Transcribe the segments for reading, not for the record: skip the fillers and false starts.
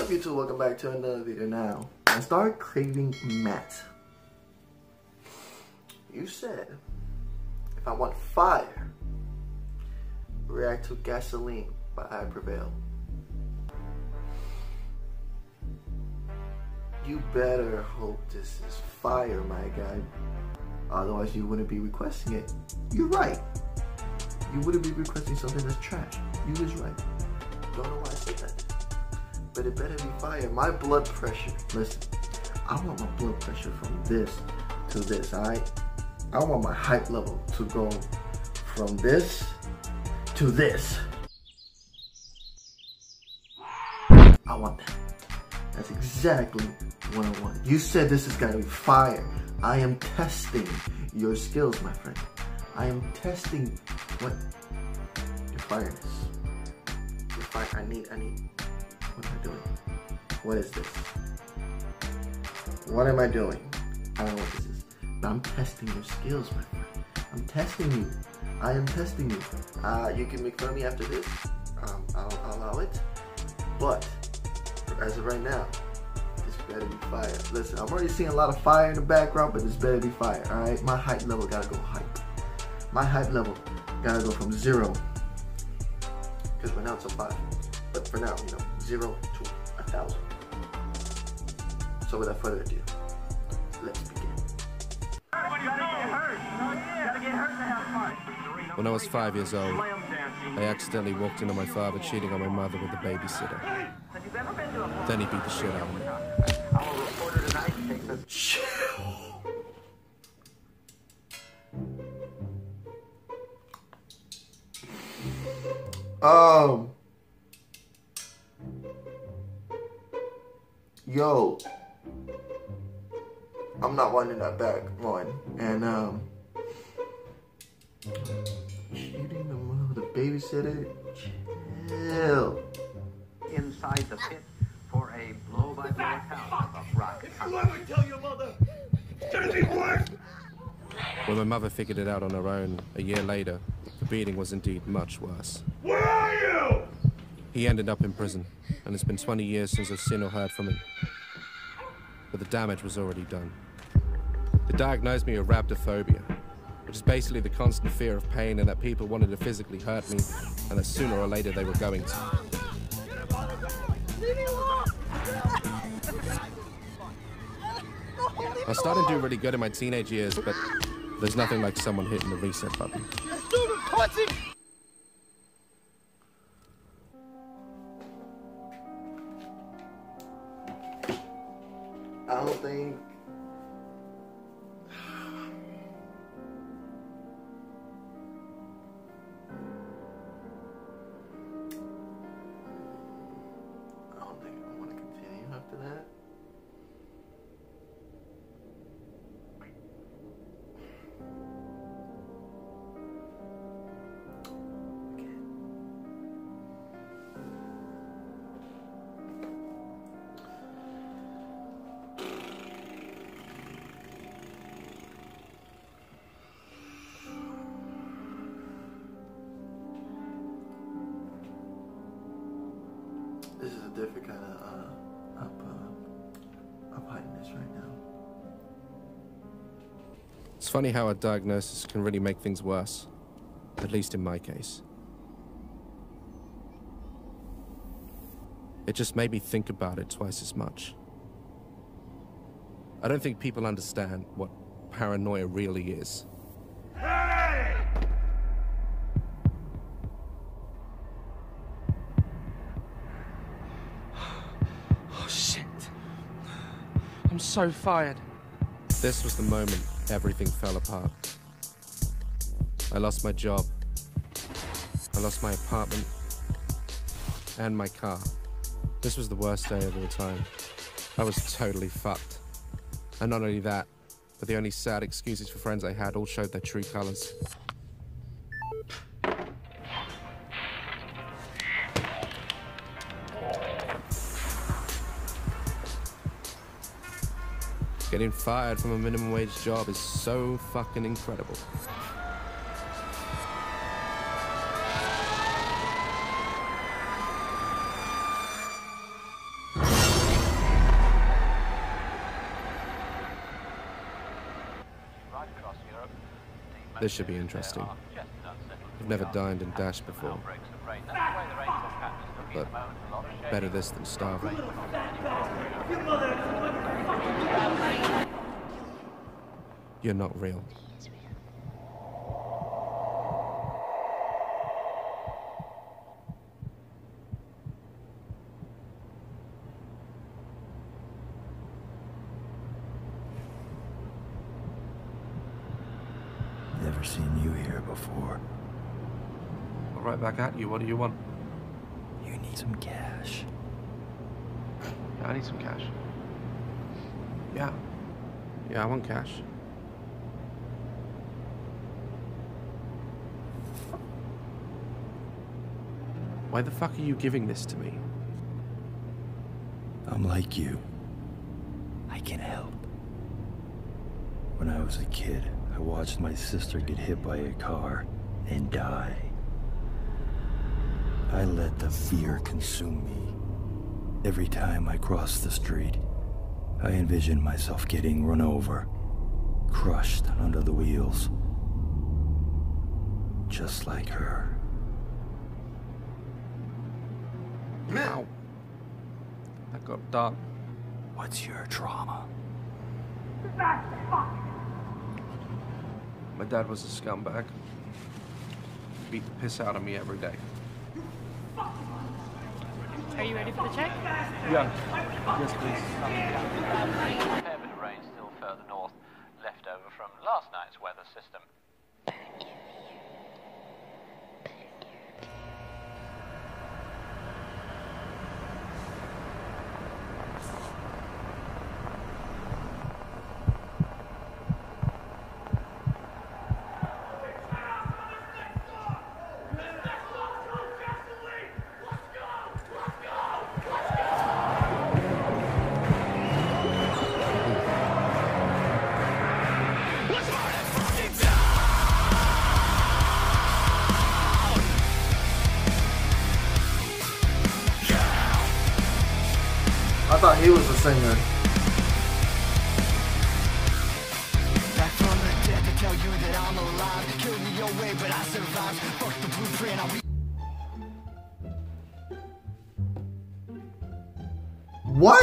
up, YouTube? Welcome back to another video. Now, I started craving Matt. You said, if I want fire, react to Gasoline by Prevail. You better hope this is fire, my guy. Otherwise, you wouldn't be requesting it. You're right. You wouldn't be requesting something that's trash. You was right. Don't know why I said that. But it better be fire. My blood pressure. Listen, I want my blood pressure from this to this, alright? I want my hype level to go from this to this. I want that. That's exactly what I want. You said this is gonna be fire. I am testing your skills, my friend. I am testing what your fire is. Your fire, I need, what am I doing? What is this? What am I doing? I don't know what this is. But I'm testing your skills, my friend. I'm testing you. I am testing you. You can make fun of me after this. I'll allow it. But as of right now, this better be fire. Listen, I'm already seeing a lot of fire in the background, but this better be fire, alright? My hype level gotta go hype. My hype level gotta go from 0, because right now it's a 5. But for now, 0 to 1,000. So without further ado, let's begin. When I was 5 years old, I accidentally walked into my father cheating on my mother with a babysitter. Then he beat the shit out of me. Yo, I'm not wanting that back, one. And, cheating the mother, the babysitter, chill. Inside the pit for a blow-by-blow account of rock. Let me tell your mother. It's gonna be worse. When my mother figured it out on her own, a year later, the beating was indeed much worse. Where are you? He ended up in prison, and it's been 20 years since I've seen or heard from him. But the damage was already done. They diagnosed me with rhabdophobia, which is basically the constant fear of pain and that people wanted to physically hurt me, and that sooner or later they were going to. I started to do really good in my teenage years, but there's nothing like someone hitting the reset button. I don't think I want to continue after that. This is a different kind of up-heightness right now. It's funny how a diagnosis can really make things worse, at least in my case. It just made me think about it twice as much. I don't think people understand what paranoia really is. I'm so fired. This was the moment everything fell apart. I lost my job. I lost my apartment. And my car. This was the worst day of all time. I was totally fucked. And not only that, but the only sad excuses for friends I had all showed their true colors. Getting fired from a minimum wage job is so fucking incredible. This should be interesting. I've never dined and dashed before. But better this than starving. You're not real. Never seen you here before. Right back at you. What do you want? You need some cash. I need some cash. Yeah. Yeah, I want cash. Why the fuck are you giving this to me? I'm like you. I can help. When I was a kid, I watched my sister get hit by a car and die. I let the fear consume me. Every time I crossed the street, I envisioned myself getting run over, crushed under the wheels. Just like her. Ow. That got dark. What's your trauma? My dad was a scumbag. Beat the piss out of me every day. Are you ready for the check? Yeah. Yes, please. A fair bit of rain still further north, left over from last night's weather system. I thought he was the singer. Back from the dead to tell you that I'm alive. Kill me your way, but I survived. Fuck the blueprint, I'll be. What?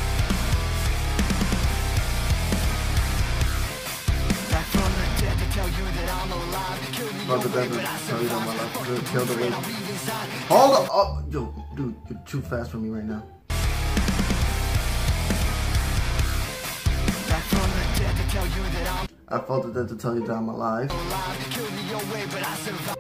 Back from the dead to tell you that I'm alive. Kill me About the your way, devil, but I tell you that my survived. life killed the way. I'll be inside. Hold up! Oh, yo, dude, you're too fast for me right now. Back from the dead to tell you that I'm I felt it to tell you that I'm alive. alive. Kill me your way, but I survived.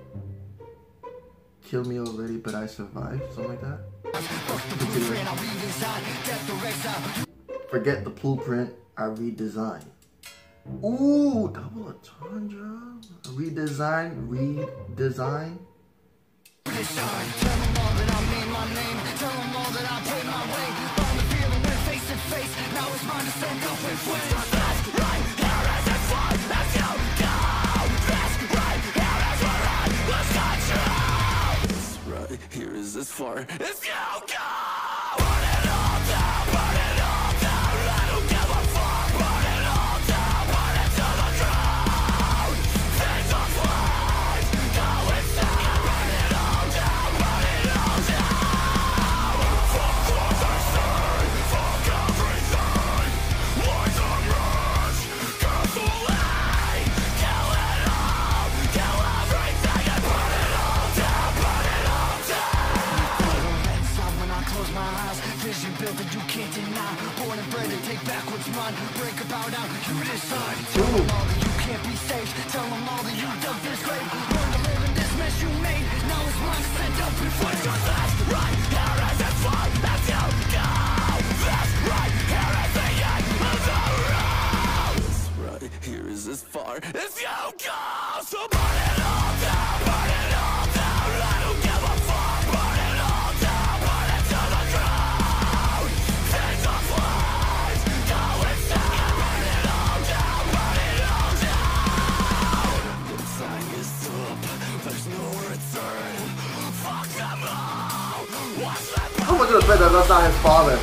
Kill me already, but I survived. Something like that. Continue. I'll be inside. Death the race out. Forget the blueprint. I redesign. Ooh, double entendre. Redesign. Redesign. Tell them all that I made my name. Tell them all that I paid my way. All the feeling went face to face. Now it's mine to stand up with flames. That's right. Here is it for. Let's go. Go. That's right. Here is where I was control. That's right. Here is as far. Let's go. Go. Burn it all down. Burn it all down. I don't give a fuck. Burn it all down. Burn it to the ground. Things are flames. Go inside. Burn it all down. Burn it all down. Fuck what they say. Fuck everything. Lies are rich. Gasoline. Kill it all. Kill everything and burn it all down. Burn it all down. Inside when I close my eyes. Vision built that you can't deny. Born and bred to take back what's mine. Break about out. You decide. Tell them all that you can't be saved. Tell them all that you dug this grave. Learn to live in this mess you made. Now it's mine to stand up and fight. That's right. Here is it for. Let's go. Go. That's right. Here is the end of the road. That's right. Here is as far as you go. So burn it all down. Burn it all down. I don't give a fuck. Burn it all down. Burn it to the ground. Things are flames. Go inside. Burn it all down. Burn it all down. The time is up. There's no return. Fuck them all. What's left? How much of the bet that that's not his father?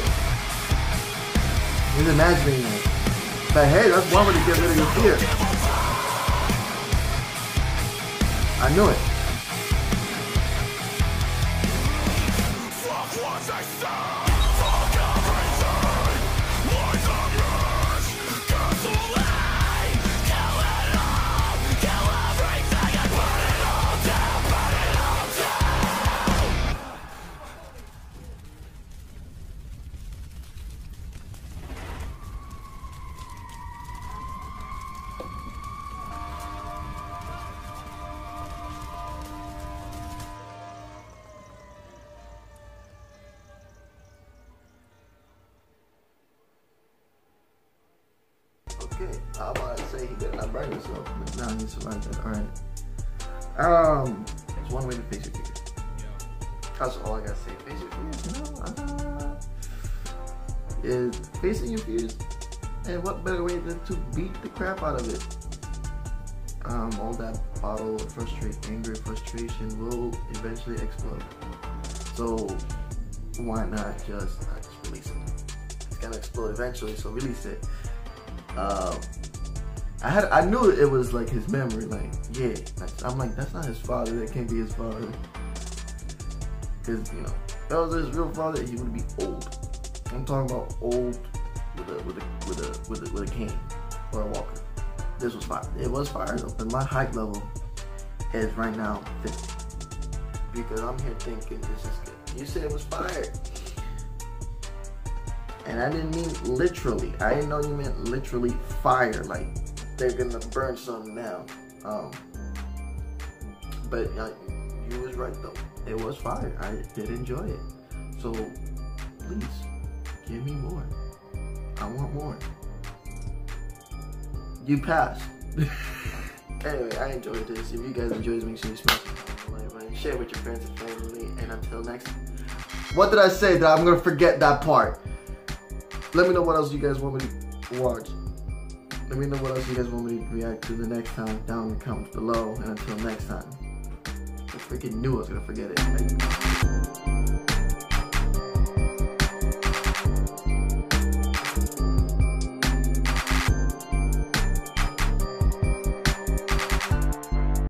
He's imagining it. But hey, that's one way to get rid of your fear. I knew it. Okay, I'm about to say he better not burn himself, but now he survived that. Alright. It's one way to face your fears. That's all I gotta say. Face your fears, is facing your fears. And what better way than to beat the crap out of it? All that bottle of anger, frustration will eventually explode. So why not just release it? It's gonna explode eventually, so release it. I knew it was like his memory, like, yeah, I'm like, that's not his father, that can't be his father. Cause, you know, if that was his real father, he would be old. I'm talking about old with a cane or a walker. This was fire. It was fire though, but my height level is right now 50. Because I'm here thinking this is good. You said it was fire. And I didn't mean literally. I didn't know you meant literally fire, like they're gonna burn something down. But you was right though. It was fire. I did enjoy it. So please give me more. I want more. You passed. Anyway, I enjoyed this. If you guys enjoyed this, make sure you smash the like button, share with your friends and family, and until next time. What did I say that I'm gonna forget that part? Let me know what else you guys want me to watch. Let me know what else you guys want me to react to the next time down in the comments below. And until next time, I freaking knew I was gonna forget it.